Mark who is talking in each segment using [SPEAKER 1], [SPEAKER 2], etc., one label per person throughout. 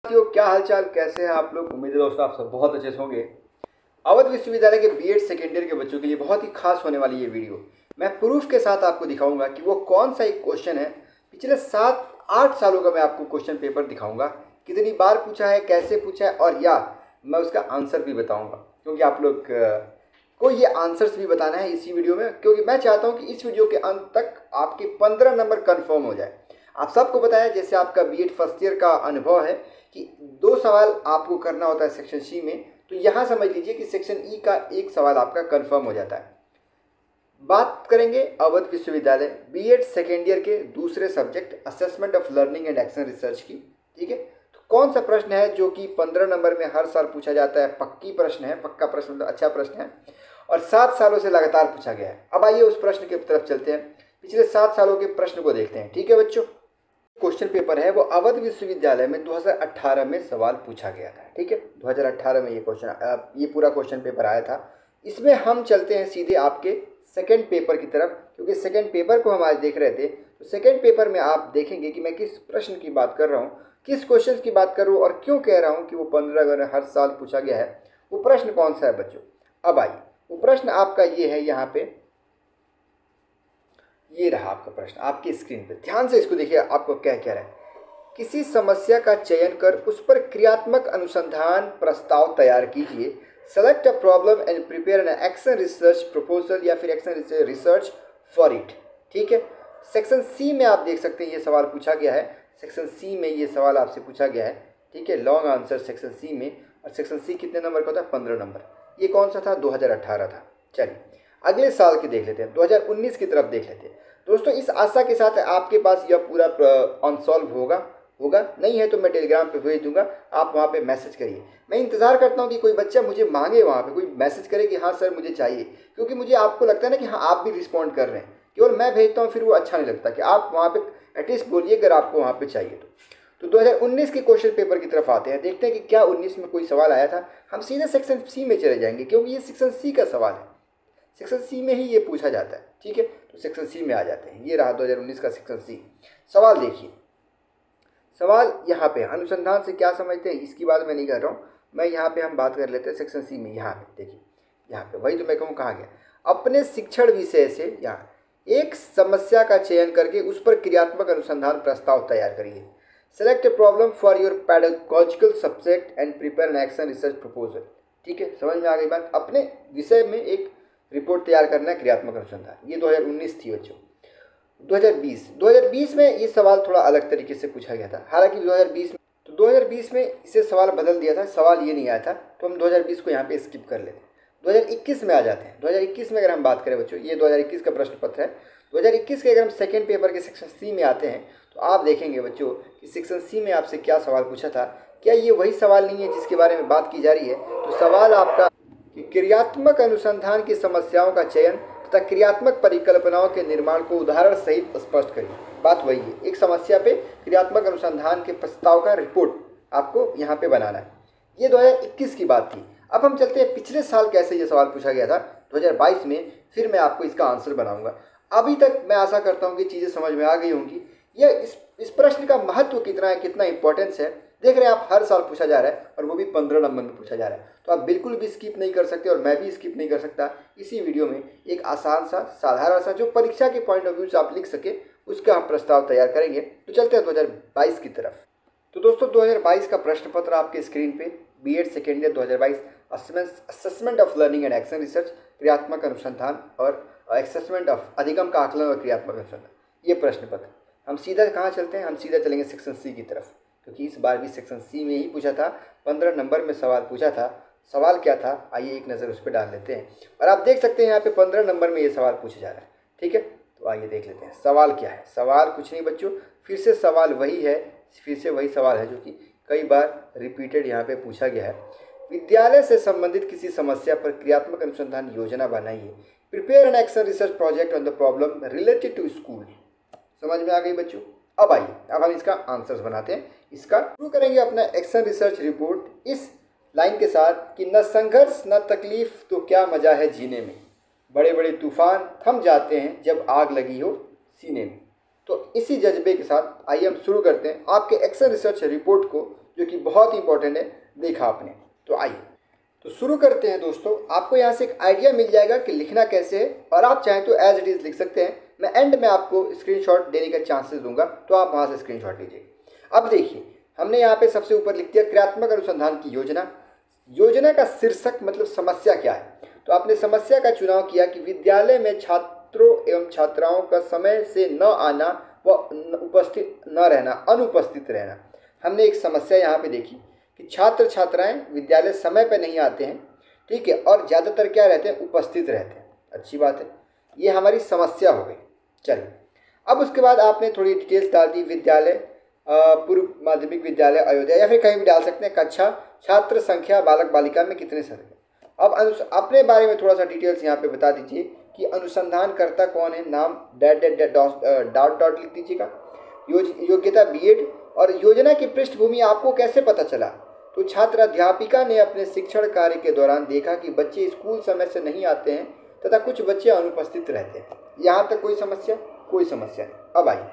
[SPEAKER 1] साथियों, क्या हालचाल, कैसे हैं आप लोग। उम्मीद है दोस्तों आप सब बहुत अच्छे से होंगे। अवध विश्वविद्यालय के बीएड सेकेंड ईयर के बच्चों के लिए बहुत ही खास होने वाली ये वीडियो मैं प्रूफ के साथ आपको दिखाऊंगा कि वो कौन सा एक क्वेश्चन है। पिछले 7-8 सालों का मैं आपको क्वेश्चन पेपर दिखाऊंगा, कितनी बार पूछा है, कैसे पूछा है, और या मैं उसका आंसर भी बताऊँगा, क्योंकि आप लोग को ये आंसर्स भी बताना है इसी वीडियो में, क्योंकि मैं चाहता हूँ कि इस वीडियो के अंत तक आपके 15 नंबर कन्फर्म हो जाए। आप सबको बताया जैसे आपका बीएड फर्स्ट ईयर का अनुभव है कि 2 सवाल आपको करना होता है सेक्शन सी में, तो यहाँ समझ लीजिए कि सेक्शन ई का 1 सवाल आपका कंफर्म हो जाता है। बात करेंगे अवध विश्वविद्यालय बीएड सेकेंड ईयर के दूसरे subject assessment of learning and action research की। ठीक है, तो कौन सा प्रश्न है जो कि 15 नंबर में हर साल पूछा जाता है, पक्की प्रश्न है, पक्का प्रश्न मतलब अच्छा प्रश्न है, और 7 सालों से लगातार पूछा गया है। अब आइए उस प्रश्न की तरफ चलते हैं, पिछले 7 सालों के प्रश्न को देखते हैं। ठीक है बच्चों, क्वेश्चन पेपर है वो अवध विश्वविद्यालय में 2018 में सवाल पूछा गया था। ठीक है, 2018 में ये पूरा क्वेश्चन पेपर आया था। इसमें हम चलते हैं सीधे आपके सेकंड पेपर की तरफ, क्योंकि सेकंड पेपर को हम आज देख रहे थे। तो सेकंड पेपर में आप देखेंगे कि मैं किस प्रश्न की बात कर रहा हूँ, किस क्वेश्चन की बात कर रहा हूँ, और क्यों कह रहा हूँ कि वो 15 अगर हर साल पूछा गया है। वो प्रश्न कौन सा है बच्चों, अब आइए वो प्रश्न आपका ये है। यहाँ पे ये रहा आपका प्रश्न आपकी स्क्रीन पे, ध्यान से इसको देखिए आपको क्या कह रहा है। किसी समस्या का चयन कर उस पर क्रियात्मक अनुसंधान प्रस्ताव तैयार कीजिए। Select a problem and prepare an action research proposal या फिर एक्शन रिसर्च फॉर इट। ठीक है, सेक्शन सी में आप देख सकते हैं ये सवाल पूछा गया है। सेक्शन सी में ये सवाल आपसे पूछा गया है। ठीक है, लॉन्ग आंसर सेक्शन सी में, और सेक्शन सी कितने नंबर का होता है, 15 नंबर। ये कौन सा था, 2018 था। चलिए अगले साल की देख लेते हैं, 2019 की तरफ देख लेते हैं। दोस्तों इस आशा के साथ आपके पास यह पूरा अनसॉल्व होगा नहीं है तो मैं टेलीग्राम पे भेज दूंगा, आप वहाँ पे मैसेज करिए। मैं इंतज़ार करता हूँ कि कोई बच्चा मुझे मांगे, वहाँ पे कोई मैसेज करे कि हाँ सर मुझे चाहिए, क्योंकि मुझे आपको लगता है ना कि हाँ आप भी रिस्पॉन्ड कर रहे हैं। केवल मैं भेजता हूँ फिर वो अच्छा नहीं लगता, कि आप वहाँ पे एटलीस्ट बोलिए अगर आपको वहाँ पे चाहिए तो 2019 के क्वेश्चन पेपर की तरफ आते हैं, देखते हैं कि क्या 19 में कोई सवाल आया था। हम सीधे सेक्शन सी में चले जाएंगे, क्योंकि ये सेक्शन सी का सवाल है, सेक्शन सी में ही ये पूछा जाता है। ठीक है, तो सेक्शन सी में आ जाते हैं। ये रहा 2019 का सेक्शन सी सवाल। देखिए सवाल यहाँ पे अनुसंधान से क्या समझते हैं इसकी बात मैं नहीं कर रहा हूँ, मैं यहाँ पे हम बात कर लेते हैं सेक्शन सी में। यहाँ पे देखिए, यहाँ पे वही तो मैं कहूँ कहाँ गया, अपने शिक्षण विषय से यहाँ एक समस्या का चयन करके उस पर क्रियात्मक अनुसंधान प्रस्ताव तैयार करिए। Select a problem for your pedagogical subject and prepare an action research proposal. ठीक है, समझ में आ गई बात। अपने विषय में एक रिपोर्ट तैयार करना है, क्रियात्मक अनुसंधान। ये 2019 थी बच्चों। 2020 में ये सवाल थोड़ा अलग तरीके से पूछा गया था, हालांकि 2020 में इसे सवाल बदल दिया था, सवाल ये नहीं आया था, तो हम 2020 को यहाँ पे स्किप कर लेते हैं। 2021 में आ जाते हैं। 2021 में अगर हम बात करें बच्चों, ये 2021 का प्रश्न पत्र है। 2021 के अगर हम सेकेंड पेपर के सेक्शन सी में आते हैं, तो आप देखेंगे बच्चों कि सेक्शन सी में आपसे क्या सवाल पूछा था। क्या ये वही सवाल नहीं है जिसके बारे में बात की जा रही है? तो सवाल आपका कि क्रियात्मक अनुसंधान की समस्याओं का चयन तथा क्रियात्मक परिकल्पनाओं के निर्माण को उदाहरण सहित स्पष्ट करिए। बात वही है, एक समस्या पे क्रियात्मक अनुसंधान के प्रस्ताव का रिपोर्ट आपको यहाँ पे बनाना है। ये 2021 की बात थी। अब हम चलते हैं पिछले साल कैसे ये सवाल पूछा गया था 2022 में, फिर मैं आपको इसका आंसर बनाऊंगा। अभी तक मैं आशा करता हूँ कि चीज़ें समझ में आ गई होंगी। यह इस प्रश्न का महत्व कितना है, कितना इंपॉर्टेंस है, देख रहे हैं आप, हर साल पूछा जा रहा है और वो भी 15 नंबर में पूछा जा रहा है। तो आप बिल्कुल भी स्किप नहीं कर सकते, और मैं भी स्किप नहीं कर सकता। इसी वीडियो में एक आसान सा, साधारण सा, जो परीक्षा के पॉइंट ऑफ व्यू से आप लिख सके, उसका हम प्रस्ताव तैयार करेंगे। तो चलते हैं 2022 की तरफ। तो दोस्तों 2022 का प्रश्न पत्र आपके स्क्रीन पे, B Ed second year 2022 assessment of learning and action research, क्रियात्मक अनुसंधान और असेसमेंट ऑफ अधिगम का आकलन और क्रियात्मक अनुसंधान, ये प्रश्न पत्र। हम सीधा कहाँ चलते हैं, हम सीधा चलेंगे सेक्शन सी की तरफ, क्योंकि इस बार भी सेक्शन सी में ही पूछा था। 15 नंबर में सवाल पूछा था। सवाल क्या था, आइए एक नज़र उस पर डाल लेते हैं। और आप देख सकते हैं यहाँ पे 15 नंबर में ये सवाल पूछा जा रहा है। ठीक है, तो आइए देख लेते हैं सवाल क्या है। सवाल कुछ नहीं बच्चों, फिर से सवाल वही है, फिर से वही सवाल है जो कि कई बार रिपीटेड यहाँ पे पूछा गया है। विद्यालय से संबंधित किसी समस्या पर क्रियात्मक अनुसंधान योजना बनाइए। Prepare an action research project on the problem related to school. समझ में आ गई बच्चों। अब आइए, अब हम इसका आंसर्स बनाते हैं। इसका शुरू करेंगे अपना एक्शन रिसर्च रिपोर्ट इस लाइन के साथ कि न संघर्ष न तकलीफ तो क्या मज़ा है जीने में, बड़े बड़े तूफान थम जाते हैं जब आग लगी हो सीने में। तो इसी जज्बे के साथ आइए हम शुरू करते हैं आपके एक्शन रिसर्च रिपोर्ट को, जो कि बहुत इंपॉर्टेंट है, देखा आपने। तो आइए तो शुरू करते हैं दोस्तों। आपको यहाँ से एक आइडिया मिल जाएगा कि लिखना कैसे है, और आप चाहें तो एज इट इज़ लिख सकते हैं। मैं एंड में आपको स्क्रीनशॉट देने का चांसेस दूंगा, तो आप वहाँ से स्क्रीनशॉट लीजिए। अब देखिए, हमने यहाँ पे सबसे ऊपर लिख दिया क्रियात्मक अनुसंधान की योजना। योजना का शीर्षक मतलब समस्या क्या है, तो आपने समस्या का चुनाव किया कि विद्यालय में छात्रों एवं छात्राओं का समय से न आना व उपस्थित न रहना, अनुपस्थित रहना। हमने एक समस्या यहाँ पे देखी कि छात्र छात्राएं विद्यालय समय पर नहीं आते हैं, ठीक है, और ज़्यादातर क्या रहते हैं, उपस्थित रहते हैं। अच्छी बात है, ये हमारी समस्या हो गई। चलिए, अब उसके बाद आपने थोड़ी डिटेल्स डाल दी, विद्यालय पूर्व माध्यमिक विद्यालय अयोध्या, या फिर कहीं भी डाल सकते हैं, कक्षा, छात्र संख्या, बालक बालिका में कितने संख्या। अब अपने बारे में थोड़ा सा डिटेल्स यहाँ पे बता दीजिए कि अनुसंधानकर्ता कौन है, नाम that that that dot dot लिख दीजिएगा, योग्यता बीएड, और योजना की पृष्ठभूमि आपको कैसे पता चला। तो छात्र अध्यापिका ने अपने शिक्षण कार्य के दौरान देखा कि बच्चे स्कूल समय से नहीं आते हैं तथा कुछ बच्चे अनुपस्थित रहते हैं। यहाँ तक कोई समस्या? कोई समस्या नहीं। अब आइए,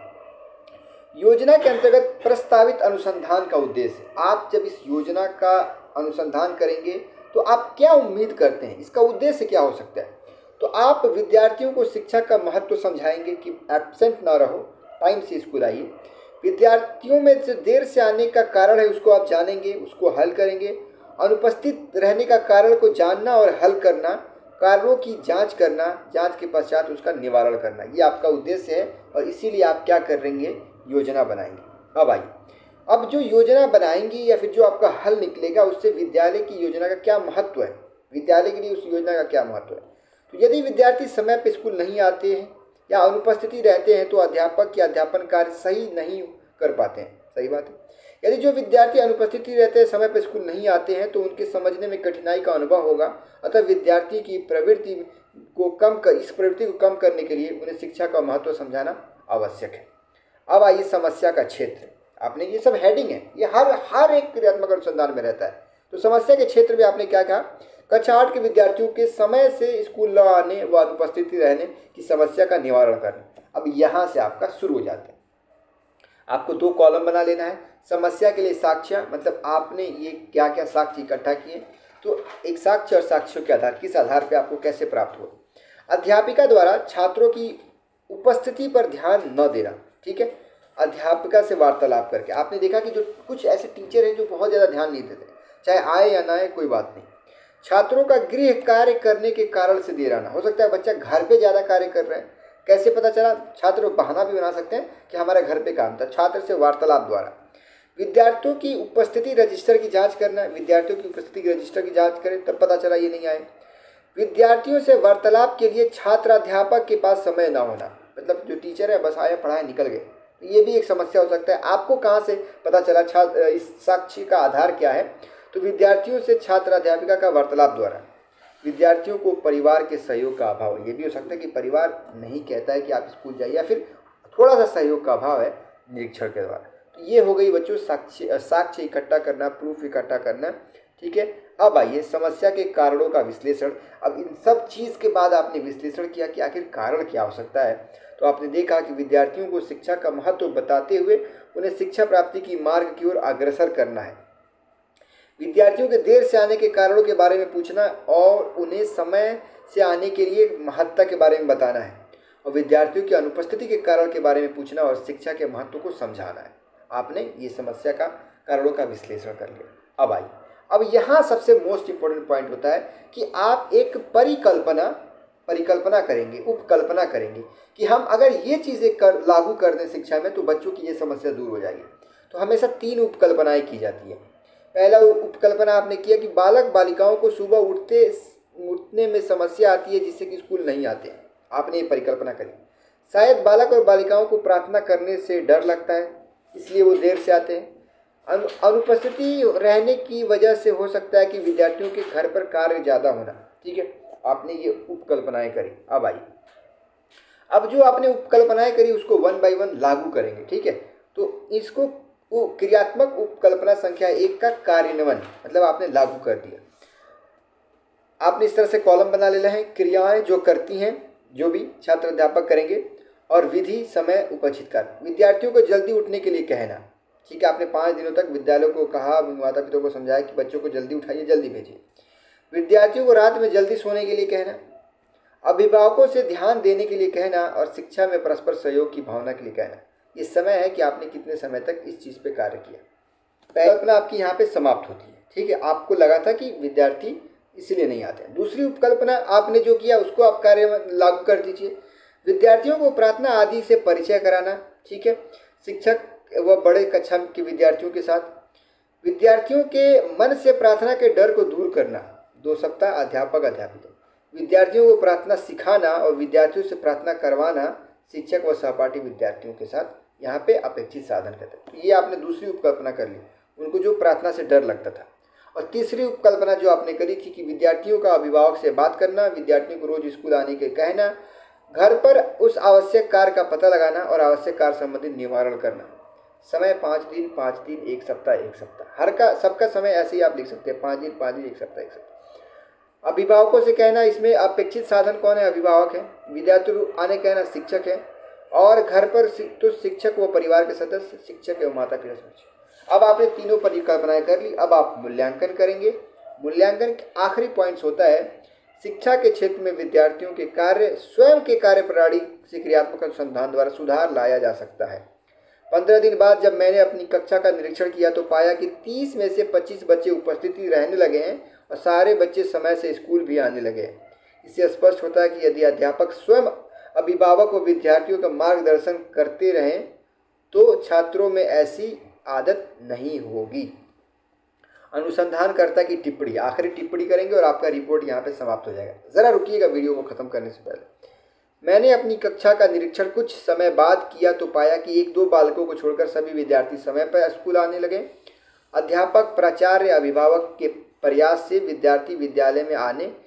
[SPEAKER 1] योजना के अंतर्गत प्रस्तावित अनुसंधान का उद्देश्य। आप जब इस योजना का अनुसंधान करेंगे तो आप क्या उम्मीद करते हैं, इसका उद्देश्य क्या हो सकता है। तो आप विद्यार्थियों को शिक्षा का महत्व समझाएंगे कि एब्सेंट ना रहो, टाइम से स्कूल आइए। विद्यार्थियों में जो देर से आने का कारण है उसको आप जानेंगे, उसको हल करेंगे। अनुपस्थित रहने का कारण को जानना और हल करना, कारणों की जांच करना, जांच के पश्चात उसका निवारण करना, ये आपका उद्देश्य है। और इसीलिए आप क्या करेंगे, योजना बनाएंगे। अब आइए, अब जो योजना बनाएंगे या फिर जो आपका हल निकलेगा, उससे विद्यालय की योजना का क्या महत्व है, विद्यालय के लिए उस योजना का क्या महत्व है। तो यदि विद्यार्थी समय पर स्कूल नहीं आते हैं या अनुपस्थिति रहते हैं तो अध्यापक या अध्यापन कार्य सही नहीं कर पाते हैं। सही बात है। यदि जो विद्यार्थी अनुपस्थिति रहते हैं, समय पर स्कूल नहीं आते हैं, तो उनके समझने में कठिनाई का अनुभव होगा। अतः विद्यार्थी की प्रवृत्ति को इस प्रवृत्ति को कम करने के लिए उन्हें शिक्षा का महत्व समझाना आवश्यक है। अब आइए समस्या का क्षेत्र। आपने ये सब हेडिंग है, ये हर एक क्रियात्मक अनुसंधान में रहता है। तो समस्या के क्षेत्र में आपने क्या कहा, कक्षा 8 के विद्यार्थियों के समय से स्कूल न आने व अनुपस्थिति रहने की समस्या का निवारण करना। अब यहाँ से आपका शुरू हो जाता है। आपको 2 कॉलम बना लेना है। समस्या के लिए साक्ष्य, मतलब आपने ये क्या क्या साक्ष्य इकट्ठा किए, तो एक साक्ष्य और साक्ष्यों के आधार, किस आधार पे आपको कैसे प्राप्त हुआ। अध्यापिका द्वारा छात्रों की उपस्थिति पर ध्यान न देना, ठीक है। अध्यापिका से वार्तालाप करके आपने देखा कि जो कुछ ऐसे टीचर हैं जो बहुत ज़्यादा ध्यान नहीं देते, चाहे आए या ना आए कोई बात नहीं। छात्रों का गृह कार्य करने के कारण से देर आना, हो सकता है बच्चा घर पे ज़्यादा कार्य कर रहे हैं, कैसे पता चला, छात्र बहाना भी बना सकते हैं कि हमारा घर पे काम था। छात्र से वार्तालाप द्वारा विद्यार्थियों की उपस्थिति रजिस्टर की जांच करना, विद्यार्थियों की उपस्थिति की रजिस्टर की जांच करें, तब पता चला ये नहीं आए। विद्यार्थियों से वार्तालाप के लिए छात्र अध्यापक के पास समय ना होना, मतलब जो टीचर है बस आए पढ़ाए निकल गए, तो ये भी एक समस्या हो सकता है। आपको कहाँ से पता चला, इस साक्ष्य का आधार क्या है, तो विद्यार्थियों से छात्र अध्यापिका का वार्तालाप द्वारा। विद्यार्थियों को परिवार के सहयोग का अभाव, ये भी हो सकता है कि परिवार नहीं कहता है कि आप स्कूल जाइए, या फिर थोड़ा सा सहयोग का अभाव है निरीक्षण के द्वारा। तो ये हो गई बच्चों साक्ष्य इकट्ठा करना, प्रूफ इकट्ठा करना, ठीक है। अब आइए समस्या के कारणों का विश्लेषण। अब इन सब चीज़ के बाद आपने विश्लेषण किया कि आखिर कारण क्या हो सकता है। तो आपने देखा कि विद्यार्थियों को शिक्षा का महत्व बताते हुए उन्हें शिक्षा प्राप्ति की मार्ग की ओर अग्रसर करना है। विद्यार्थियों के देर से आने के कारणों के बारे में पूछना और उन्हें समय से आने के लिए महत्ता के बारे में बताना है, और विद्यार्थियों की अनुपस्थिति के कारण के बारे में पूछना और शिक्षा के महत्व को समझाना है। आपने ये समस्या का कारणों का विश्लेषण कर लिया। अब आइए, अब यहाँ सबसे मोस्ट इम्पोर्टेंट पॉइंट होता है कि आप एक परिकल्पना करेंगे, उपकल्पना करेंगे कि हम अगर ये चीज़ें लागू कर दें शिक्षा में तो बच्चों की ये समस्या दूर हो जाएगी। तो हमेशा 3 उपकल्पनाएँ की जाती है। पहला उपकल्पना आपने किया कि बालक बालिकाओं को सुबह उठने में समस्या आती है जिससे कि स्कूल नहीं आते। आपने ये परिकल्पना करी। शायद बालक और बालिकाओं को प्रार्थना करने से डर लगता है, इसलिए वो देर से आते हैं। अनुपस्थिति रहने की वजह से हो सकता है कि विद्यार्थियों के घर पर कार्य ज़्यादा होना, ठीक है। आपने ये उपकल्पनाएं करी। अब आई, अब जो आपने उपकल्पनाएं करी उसको 1 बाय 1 लागू करेंगे, ठीक है। तो इसको क्रियात्मक उपकल्पना संख्या 1 का कार्यान्वयन, मतलब आपने लागू कर दिया। आपने इस तरह से कॉलम बना लेना है, क्रियाएं जो करती हैं, जो भी छात्र अध्यापक करेंगे, और विधि, समय, उपस्थित कार्य। विद्यार्थियों को जल्दी उठने के लिए कहना, ठीक है, आपने 5 दिनों तक विद्यालयों को कहा, माता पिता को समझाया कि बच्चों को जल्दी उठाइए, जल्दी भेजिए। विद्यार्थियों को रात में जल्दी सोने के लिए कहना, अभिभावकों से ध्यान देने के लिए कहना और शिक्षा में परस्पर सहयोग की भावना के लिए कहना। ये समय है कि आपने कितने समय तक इस चीज़ पे कार्य किया। पहली कल्पना आपकी यहाँ पे समाप्त होती है। ठीक है, आपको लगा था कि विद्यार्थी इसलिए नहीं आते हैं। दूसरी उपकल्पना आपने जो किया उसको आप कार्य में लागू कर दीजिए। विद्यार्थियों को प्रार्थना आदि से परिचय कराना। ठीक है, शिक्षक व बड़े कक्षा के विद्यार्थियों के साथ विद्यार्थियों के मन से प्रार्थना के डर को दूर करना। 2 सप्ताह अध्यापक अध्यापिका, विद्यार्थियों को प्रार्थना सिखाना और विद्यार्थियों से प्रार्थना करवाना शिक्षक व सहपाठी विद्यार्थियों के साथ यहाँ पे अपेक्षित साधन करते हैं। तो ये आपने दूसरी उपकल्पना कर ली, उनको जो प्रार्थना से डर लगता था। और तीसरी उपकल्पना जो आपने करी थी कि विद्यार्थियों का अभिभावक से बात करना, विद्यार्थियों को रोज स्कूल आने के कहना, घर पर उस आवश्यक कार्य का पता लगाना और आवश्यक कार्य संबंधित निवारण करना। समय 5 दिन 5 दिन 1 सप्ताह 1 सप्ताह, हर का सबका समय ऐसे ही आप लिख सकते हैं, 5 दिन 5 दिन 1 सप्ताह 1 सप्ताह। अभिभावकों से कहना, इसमें अपेक्षित साधन कौन है? अभिभावक है। विद्यार्थी आने कहना शिक्षक है। और घर पर तो शिक्षक व परिवार के सदस्य, शिक्षक एवं माता पिता सदस्य। अब आपने तीनों परिकल्पनाएं कर ली, अब आप मूल्यांकन करेंगे। मूल्यांकन के आखिरी पॉइंट्स होता है शिक्षा के क्षेत्र में विद्यार्थियों के कार्य, स्वयं के कार्य प्रणाली से क्रियात्मक अनुसंधान द्वारा सुधार लाया जा सकता है। 15 दिन बाद जब मैंने अपनी कक्षा का निरीक्षण किया तो पाया कि 30 में से 25 बच्चे उपस्थिति रहने लगे हैं और सारे बच्चे समय से स्कूल भी आने लगे हैं। इससे स्पष्ट होता है कि यदि अध्यापक स्वयं अभिभावक व विद्यार्थियों का मार्गदर्शन करते रहें तो छात्रों में ऐसी आदत नहीं होगी। अनुसंधानकर्ता की टिप्पणी, आखिरी टिप्पणी करेंगे और आपका रिपोर्ट यहाँ पे समाप्त हो जाएगा। ज़रा रुकिएगा वीडियो को ख़त्म करने से पहले। मैंने अपनी कक्षा का निरीक्षण कुछ समय बाद किया तो पाया कि 1-2 बालकों को छोड़कर सभी विद्यार्थी समय पर स्कूल आने लगे। अध्यापक, प्राचार्य, अभिभावक के प्रयास से विद्यार्थी विद्यालय में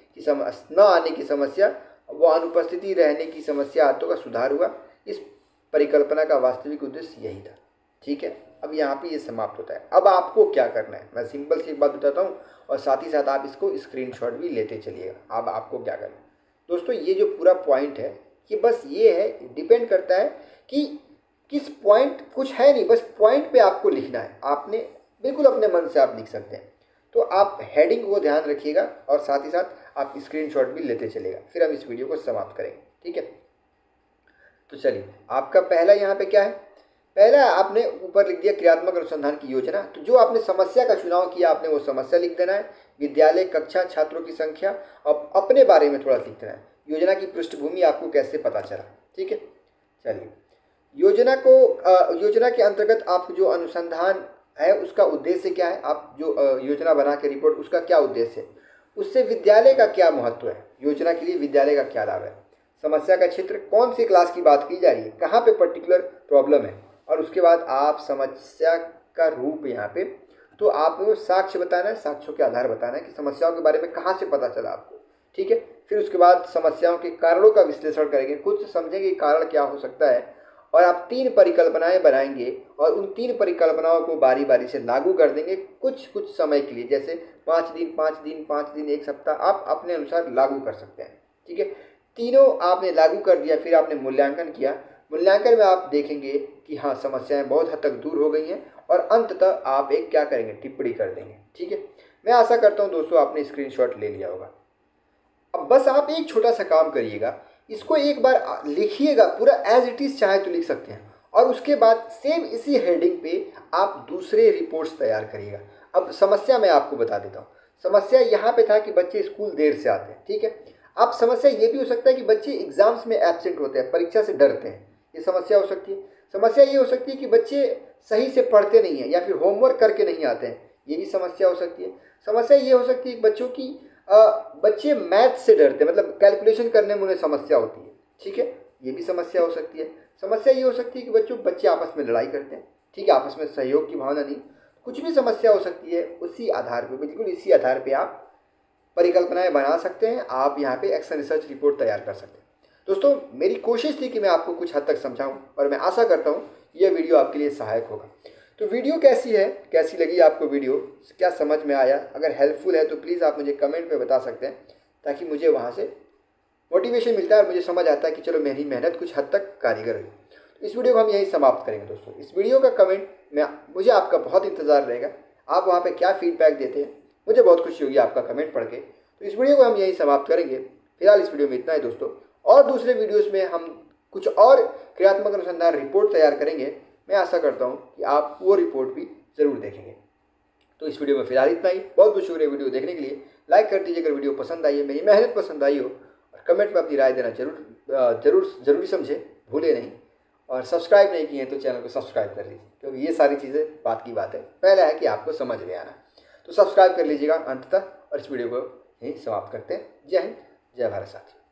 [SPEAKER 1] न आने की समस्या व अनुपस्थिति रहने की समस्या आदतों का सुधार हुआ। इस परिकल्पना का वास्तविक उद्देश्य यही था। ठीक है, अब यहाँ पे ये समाप्त होता है। अब आपको क्या करना है, मैं सिंपल सी एक बात बताता हूँ और साथ ही साथ आप इसको स्क्रीनशॉट भी लेते चलिएगा। अब आपको क्या करना है दोस्तों, ये जो पूरा पॉइंट है कि बस ये है, डिपेंड करता है कि किस पॉइंट, कुछ है नहीं, बस पॉइंट पे आपको लिखना है। आपने बिल्कुल अपने मन से आप लिख सकते हैं। तो आप हेडिंग को ध्यान रखिएगा और साथ ही साथ आप स्क्रीनशॉट भी लेते चलिएगा। फिर हम इस वीडियो को समाप्त करेंगे। ठीक है, तो चलिए, आपका पहला यहाँ पे क्या है? पहला आपने ऊपर लिख दिया क्रियात्मक अनुसंधान की योजना। तो जो आपने समस्या का चुनाव किया, आपने वो समस्या लिख देना है, विद्यालय, कक्षा, छात्रों की संख्या और अपने बारे में थोड़ा लिख देना है। योजना की पृष्ठभूमि आपको कैसे पता चला। ठीक है, चलिए, योजना के अंतर्गत आप जो अनुसंधान है उसका उद्देश्य क्या है, आप जो योजना बना के रिपोर्ट, उसका क्या उद्देश्य है, उससे विद्यालय का क्या महत्व है, योजना के लिए विद्यालय का क्या लाभ है, समस्या का क्षेत्र, कौन सी क्लास की बात की जा रही है, कहाँ पे पर्टिकुलर प्रॉब्लम है, और उसके बाद आप समस्या का रूप यहाँ पे, तो आपको साक्ष्य बताना है, साक्ष्यों के आधार बताना है कि समस्याओं के बारे में कहाँ से पता चला आपको। ठीक है, फिर उसके बाद समस्याओं के कारणों का विश्लेषण करेंगे, खुद समझेंगे कारण क्या हो सकता है, और आप 3 परिकल्पनाएं बनाएंगे और उन 3 परिकल्पनाओं को बारी बारी से लागू कर देंगे कुछ समय के लिए, जैसे 5 दिन 5 दिन 5 दिन 1 सप्ताह, आप अपने अनुसार लागू कर सकते हैं। ठीक है, तीनों आपने लागू कर दिया, फिर आपने मूल्यांकन किया। मूल्यांकन में आप देखेंगे कि हाँ, समस्याएं बहुत हद तक दूर हो गई हैं और अंततः आप एक क्या करेंगे, टिप्पणी कर देंगे। ठीक है, मैं आशा करता हूँ दोस्तों आपने स्क्रीनशॉट ले लिया होगा। अब बस आप एक छोटा सा काम करिएगा, इसको एक बार लिखिएगा पूरा एज इट इज़, चाहे तो लिख सकते हैं, और उसके बाद सेम इसी हेडिंग पे आप दूसरे रिपोर्ट्स तैयार करिएगा। अब समस्या मैं आपको बता देता हूँ। समस्या यहाँ पे था कि बच्चे स्कूल देर से आते हैं। ठीक है, अब समस्या ये भी हो सकता है कि बच्चे एग्जाम्स में एब्सेंट होते हैं, परीक्षा से डरते हैं, ये समस्या हो सकती है। समस्या ये हो सकती है कि बच्चे सही से पढ़ते नहीं हैं या फिर होमवर्क करके नहीं आते हैं, ये भी समस्या हो सकती है। समस्या ये हो सकती है कि बच्चे मैथ से डरते हैं, मतलब कैलकुलेशन करने में उन्हें समस्या होती है। ठीक है, ये भी समस्या हो सकती है। समस्या ये हो सकती है कि बच्चे आपस में लड़ाई करते हैं। ठीक है, आपस में सहयोग की भावना नहीं, कुछ भी समस्या हो सकती है। उसी आधार पर, बिल्कुल इसी आधार पर आप परिकल्पनाएं बना सकते हैं, आप यहाँ पे एक्शन रिसर्च रिपोर्ट तैयार कर सकते हैं। दोस्तों, मेरी कोशिश थी कि मैं आपको कुछ हद तक समझाऊं और मैं आशा करता हूँ यह वीडियो आपके लिए सहायक होगा। तो वीडियो कैसी है, कैसी लगी आपको वीडियो, क्या समझ में आया? अगर हेल्पफुल है तो प्लीज़ आप मुझे कमेंट पे बता सकते हैं, ताकि मुझे वहाँ से मोटिवेशन मिलता है और मुझे समझ आता है कि चलो मेरी मेहनत कुछ हद तक कारीगर हुई। इस वीडियो को हम यहीं समाप्त करेंगे दोस्तों। इस वीडियो का कमेंट में मुझे आपका बहुत इंतज़ार रहेगा, आप वहाँ पे क्या फीडबैक देते हैं, मुझे बहुत खुशी होगी आपका कमेंट पढ़ के। तो इस वीडियो को हम यहीं समाप्त करेंगे। फिलहाल इस वीडियो में इतना ही दोस्तों, और दूसरे वीडियोज़ में हम कुछ और क्रियात्मक अनुसंधान रिपोर्ट तैयार करेंगे। मैं आशा करता हूँ कि आप वो रिपोर्ट भी ज़रूर देखेंगे। तो इस वीडियो में फिलहाल इतना ही। बहुत बहुत शुक्रिया वीडियो देखने के लिए। लाइक कर दीजिए अगर वीडियो पसंद आई है, मेरी मेहनत पसंद आई हो, और कमेंट में अपनी राय देना जरूरी समझे, भूले नहीं। और सब्सक्राइब नहीं किए हैं तो चैनल को सब्सक्राइब कर लीजिए, क्योंकि ये सारी चीज़ें बात की बात है, पहला है कि आपको समझ में आना। तो सब्सक्राइब कर लीजिएगा अंततः, और इस वीडियो को यहीं समाप्त करते हैं। जय हिंद, जय भारत साथियों।